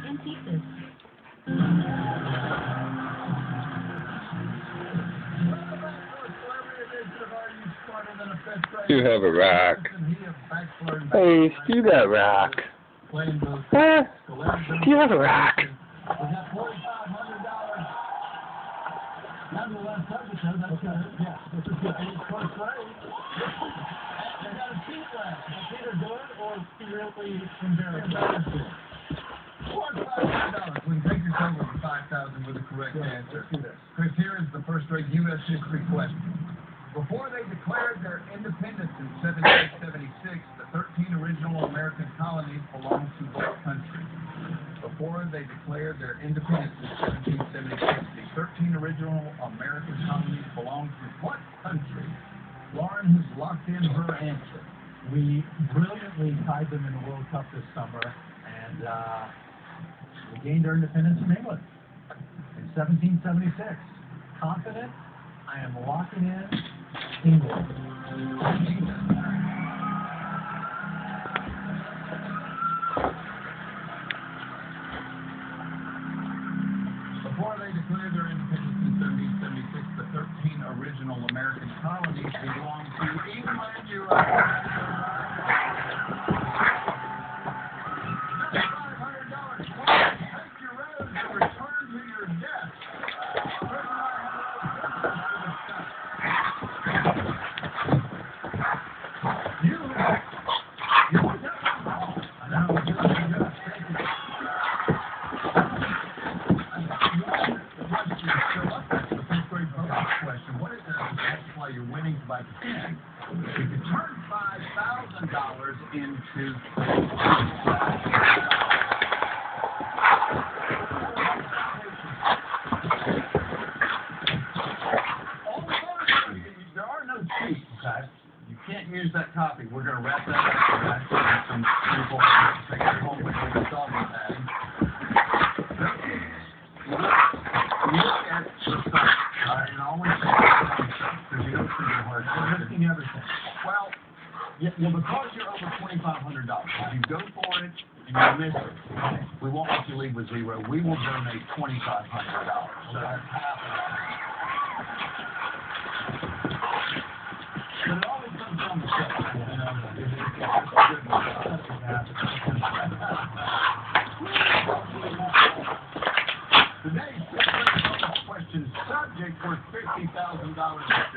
in pieces. You have a rock. Hey, you got a rock. Huh? Do you have a rock? With the correct answer. Chris, here is the first rate U.S. history question. Before they declared their independence in 1776, the 13 original American colonies belonged to what country? Before they declared their independence in 1776, the 13 original American colonies belonged to what country? Lauren has locked in her answer. We brilliantly tied them in the World Cup this summer, and we gained our independence from England in 1776. Confident, I am locking in England. Before they declared their independence in 1776, the 13 original American colonies belonged to England. You are $500. Take your road and return to your desk. You're winning by 10. You can turn $5,000 into there are no cheats, okay? You can't use that copy. We're going to wrap that up. Some people take it home with them. It's all about that. Look at the site, and always there's no single hard. You're risking everything. Well, because you're over $2,500, if you go for it and you miss it, we won't let you leave with zero. We will donate $2,500. So that's half of that. But it always comes down to show. Today's question subject for $50,000.